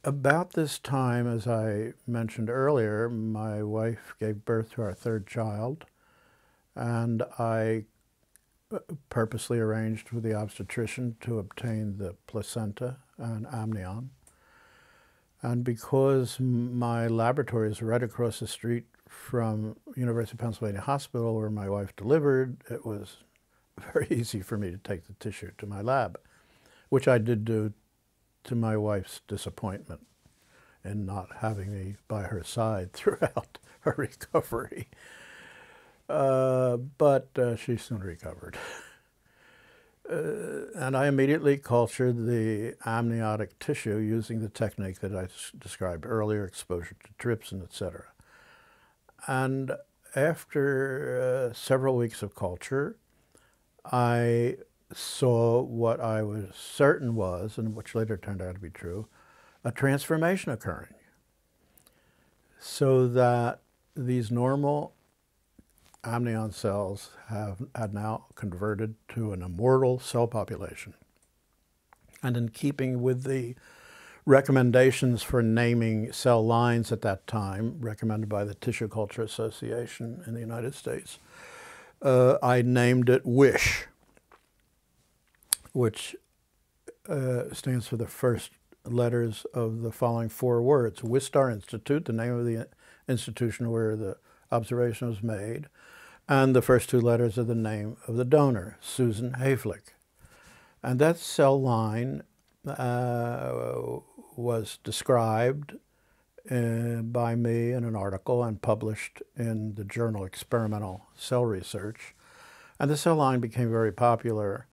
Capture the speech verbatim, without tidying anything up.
About this time, as I mentioned earlier, my wife gave birth to our third child, and I purposely arranged with the obstetrician to obtain the placenta and amnion. And because my laboratory is right across the street from University of Pennsylvania Hospital where my wife delivered, it was very easy for me to take the tissue to my lab, which I did do to my wife's disappointment in not having me by her side throughout her recovery. Uh, but uh, she soon recovered. Uh, and I immediately cultured the amniotic tissue using the technique that I described earlier, exposure to trypsin, et cetera. And after uh, several weeks of culture, I saw what I was certain was, and which later turned out to be true, a transformation occurring. So that these normal amnion cells have had now converted to an immortal cell population. And in keeping with the recommendations for naming cell lines at that time, recommended by the Tissue Culture Association in the United States, uh, I named it WISH, which uh, stands for the first letters of the following four words: Wistar Institute, the name of the institution where the observation was made, and the first two letters of the name of the donor, Susan Hayflick. And that cell line uh, was described uh, by me in an article and published in the journal Experimental Cell Research. And the cell line became very popular